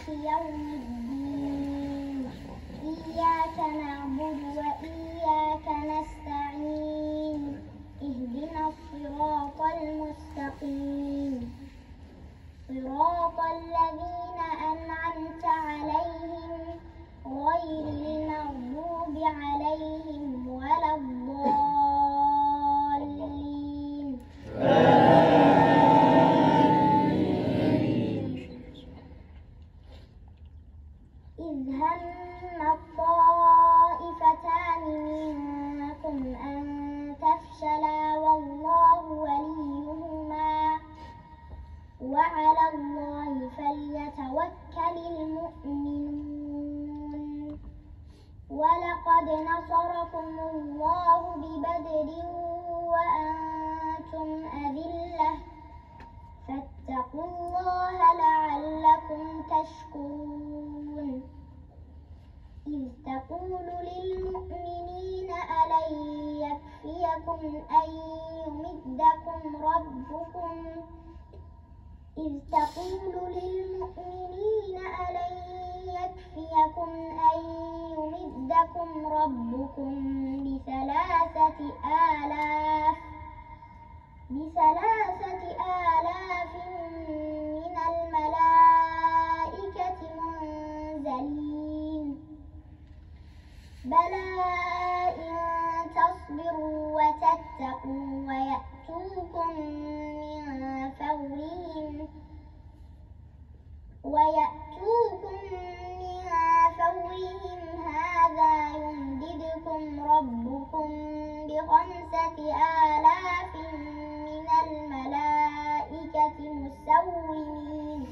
يوم الدين إياك نعبد وإياك نستعين اهدنا الصراط المستقيم صراط الذين أنعمت عليهم غير المغضوب عليهم ولا الضالين. إذ هم الطائفتان منكم أن تفشلا والله وليهما وعلى الله فليتوكل المؤمنون. ولقد نصركم الله ببدر وأنتم أذلة فاتقوا الله لعلكم تشكرون. إذ تقول للمؤمنين ألن يكفيكم أن يمدكم ربكم بثلاثة آلاف من الملائكة منزلين بلى إن تصبروا وتتقوا ويأتوكم من فورهم هذا يمددكم ربكم ب5,000 من الملائكة مسومين.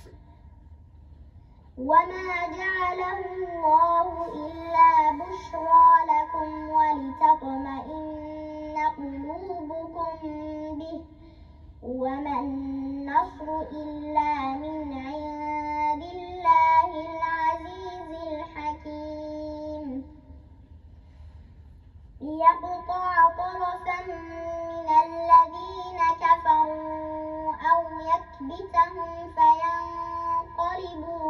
وما جعله الله إلا بشرى لكم ولتطمئن قلوبكم به وما النصر إلا من عند الله العزيز الحكيم. ليقطع طرفا من الذين كفروا أو يكبتهم فينقلبوا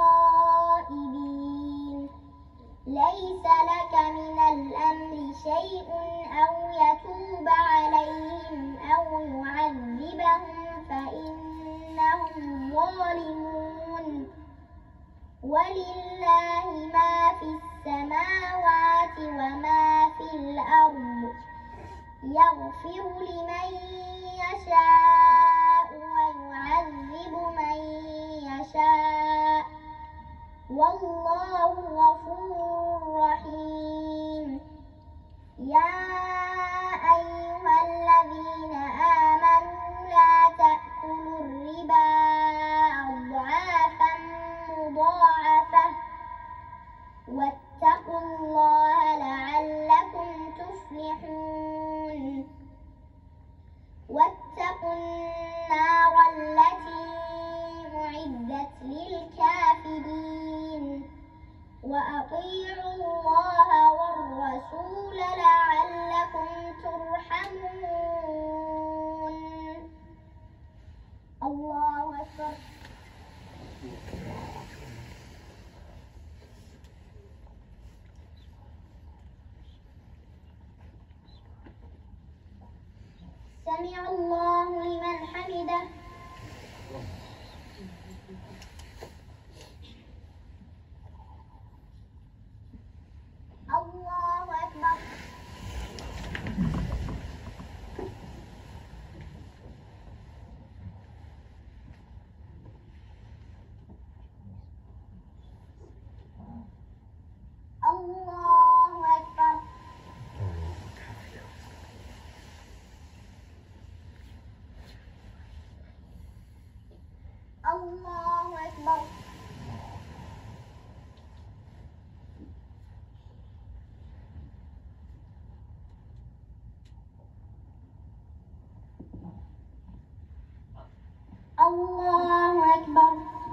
خائبين. ليس لك من الأمر شيء أو يتوب عليهم أو يعذبهم فإنهم ظالمون. ولله ما في السماوات وما في الأرض يغفر لمن يشاء ويعذب من يشاء والله غفور رحيم. يا أيها الذين آمنوا لا تأكلوا الربا أضعافا مضاعفة واتقوا الله لعلكم تفلحون. واتقوا النار التي أعدت للكافرين وأطيعوا الله والرسول لعلكم ترحمون. الله أكبر. سمع الله لمن حمده. الله أكبر. الله أكبر. الله أكبر. الله أكبر.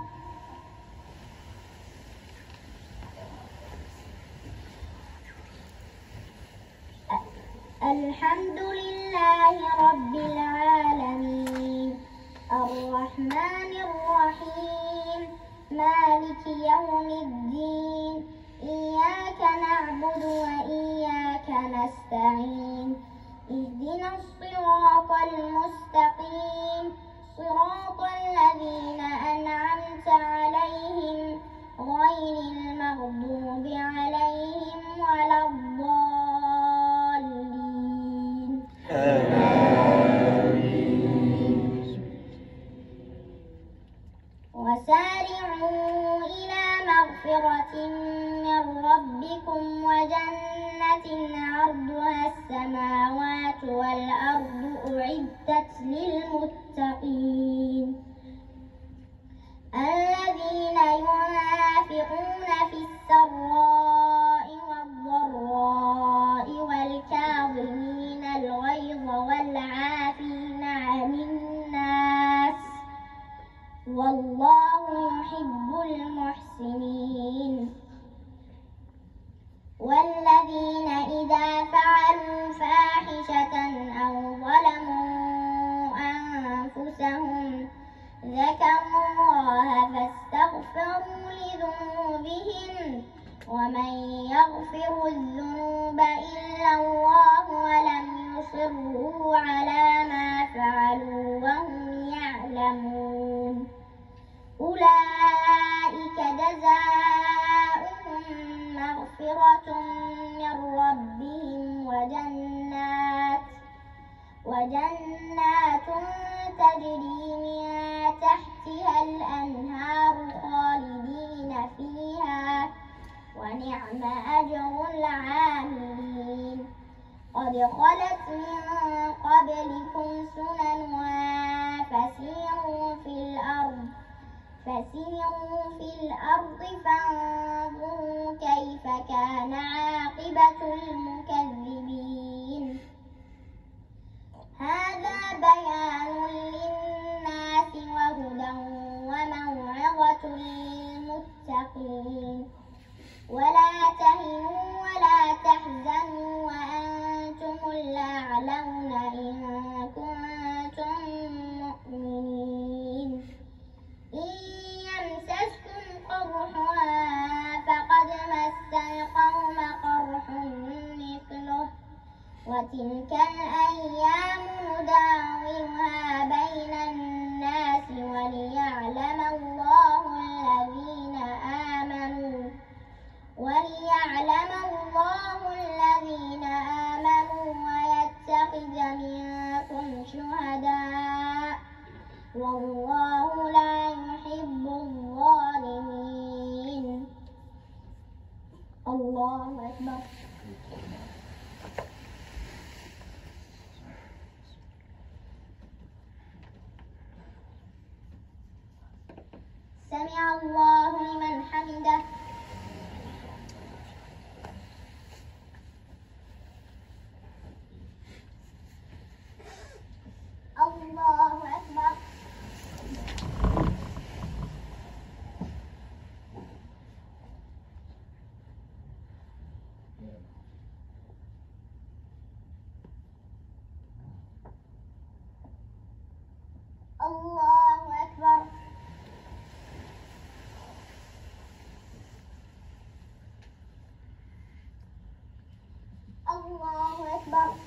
الحمد لله رب العالمين الرحمن الرحيم مالك يوم الدين إياك نعبد وإياك نستعين اهدنا الصراط المستقيم صراط الذين أنعمت عليهم غير المغضوب عليهم ولا الضالين وسارعوا إلى مغفرة من ربكم وجنة عرضها السماوات والأرض أعدت للمتقين الذين ينفقون في السراء والضراء والكاظمين الغيظ والعافين عن الناس والله يحب المحسنين والذين إذا فعلوا فاحشة أو ظلموا أنفسهم ذكروا الله فاستغفروا لذنوبهم ومن يغفر الذنوب إلا الله ولم يصروا على ما فعلوا وهم يعلمون أولئك جزاؤهم مغفرة من ربهم وجنات تجري من تحتها الأنهار خالدين فيها ونعم أجر العاملين قد خلت من قبلكم سنن فسيروا في الأرض فانظروا كيف كان عاقبة المكذبين هذا بيان للناس وهدى وموعظة للمتقين ولا تهنوا ولا تحزنوا وأنتم الأعلون إن كنتم مؤمنين إن يمسسكم قرح فقد مس القوم قرح مثله وتلك الأيام نداولها بين الناس وليعلم الله الذين آمنوا ويتخذ منكم شهداء والله لا يحب الظالمين الله أكبر سمع الله لمن حمده الله أكبر الله أكبر الله أكبر